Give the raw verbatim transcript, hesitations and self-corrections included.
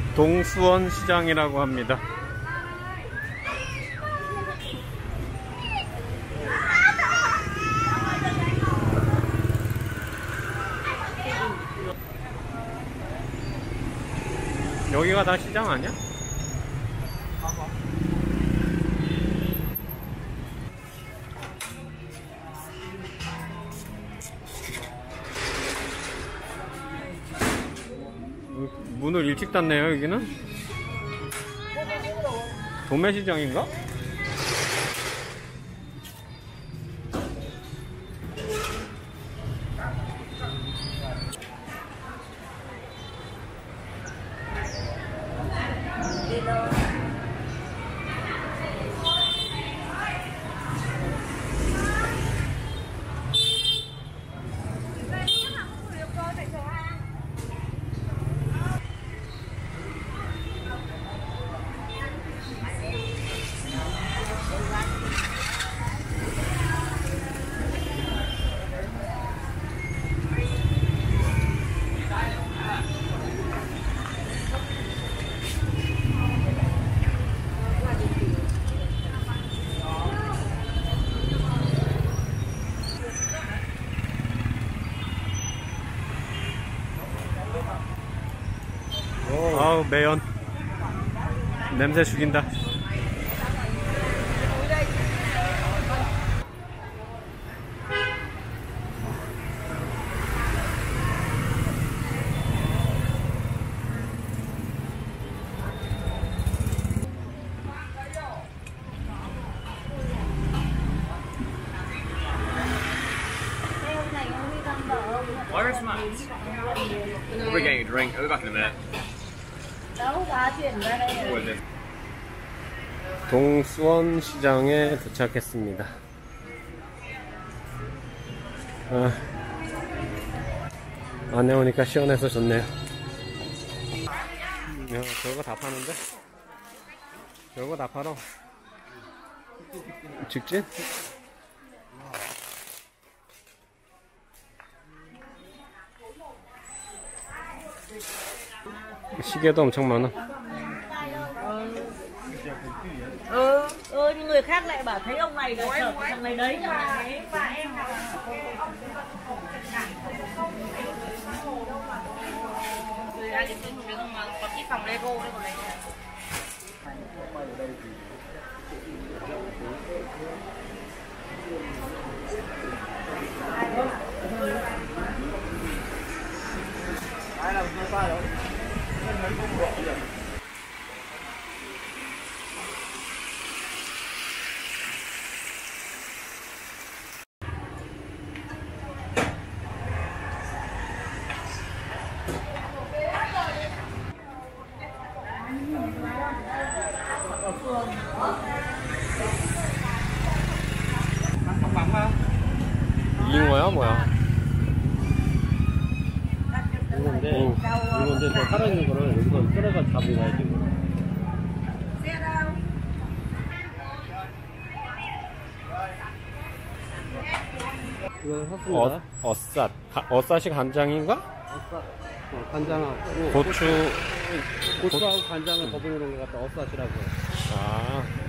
동수원 시장이라고 합니다. 여기가 다 시장 아니야? 문을 일찍 닫네요. 여기는 도매시장인가? 아우 매연 냄새 죽인다. Where's mine? We're getting a drink. I'll be back in a minute. 동수원 시장에 도착했습니다. 아, 안에 오니까 시원해서 좋네요. 야, 저거 다 파는데? 저거 다 팔아. 직진? 시계도 엄청 많아. Ừ, ừ, nhưng người khác lại bảo thấy ông này là chở thằng này đấy chẳng hạn thế. Người ra thì tôi thấy không mà có cái phòng Lego đấy còn này. Ai làm sao ta đâu? 잉어야 뭐야? 이건데, 응. 이건데 저 살아있는 거를 여기서 끌어가 잡은 거야 지금. 이건 샀습니다. 어, 어싸, 어싸시 간장인가? 어싸, 어, 간장하고 고추, 고추하고 간장을 버무려 놓은 것 같다. 어싸시라고. 아.